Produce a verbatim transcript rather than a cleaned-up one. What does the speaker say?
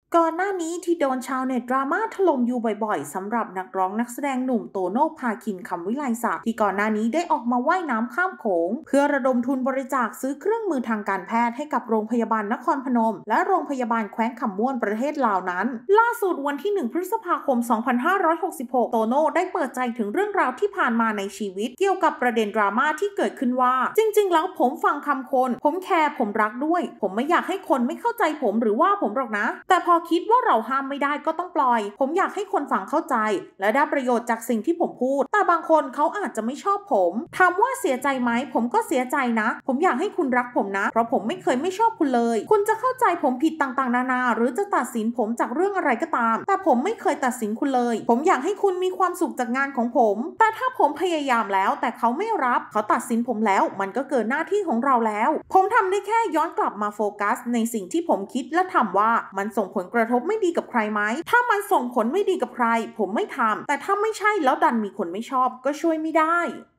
ก่อนหน้านี้ที่โดนชาวเน็ตดราม่าถล่มอยู่บ่อยๆสำหรับนักร้องนักแสดงหนุ่มโตโน่พาคินคำวิไลศักดิ์ที่ก่อนหน้านี้ได้ออกมาว่ายน้ำข้ามโขงเพื่อระดมทุนบริจาคซื้อเครื่องมือทางการแพทย์ให้กับโรงพยาบาลนครพนมและโรงพยาบาลแคว้นขมวนประเทศลาวนั้นล่าสุดวันที่หนึ่งพฤษภาคมสองพันห้าร้อยหกสิบหกโตโน่ได้เปิดใจถึงเรื่องราวที่ผ่านมาในชีวิตเกี่ยวกับประเด็นดราม่าที่เกิดขึ้นว่าจริงๆแล้วผมฟังคำคนผมแคร์ผมรักด้วยผมไม่อยากให้คนไม่เข้าใจผมหรือว่าผมหรอกนะแต่พอคิดว่าเราห้ามไม่ได้ก็ต้องปล่อยผมอยากให้คนฟังเข้าใจและได้ประโยชน์จากสิ่งที่ผมพูดแต่บางคนเขาอาจจะไม่ชอบผมถามว่าเสียใจไหมผมก็เสียใจนะผมอยากให้คุณรักผมนะเพราะผมไม่เคยไม่ชอบคุณเลยคุณจะเข้าใจผมผิดต่างๆนานาหรือจะตัดสินผมจากเรื่องอะไรก็ตามแต่ผมไม่เคยตัดสินคุณเลยผมอยากให้คุณมีความสุขจากงานของผมแต่ถ้าผมพยายามแล้วแต่เขาไม่รับเขาตัดสินผมแล้วมันก็เกินหน้าที่ของเราแล้วผมทำได้แค่ย้อนกลับมาโฟกัสในสิ่งที่ผมคิดและทำว่ามันส่งผลกระทบไม่ดีกับใครไหมถ้ามันส่งผลไม่ดีกับใครผมไม่ทำแต่ถ้าไม่ใช่แล้วดันมีคนไม่ชอบก็ช่วยไม่ได้